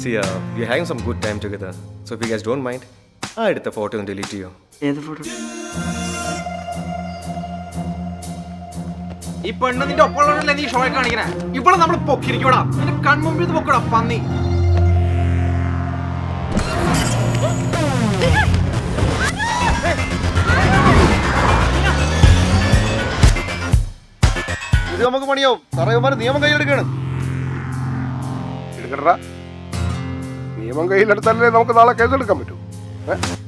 See, we're having some good time together. So if you guys don't mind, I'll edit the photo and delete you. ഏത് photo? ഈ പെണ്ണ് നിന്റെ ഒപ്പമുള്ളവരല്ലേ നീ show കാണിക്കണേ? ഇവിടെ നമ്മൾ പൊക്കിരിക്കൂടാ. നിന്റെ കൺമുമ്പിൽ പൊക്കടാ പന്നി. ഇത് നമുക്ക് പണിയാവും. സാറേമാർ നിയമം കയ്യിലെടുക്കാണ്. എടുക്കട്ടാ, നിയമം കയ്യിലെടുത്താലേ നമുക്ക് നാളെ കേസെടുക്കാൻ പറ്റൂ.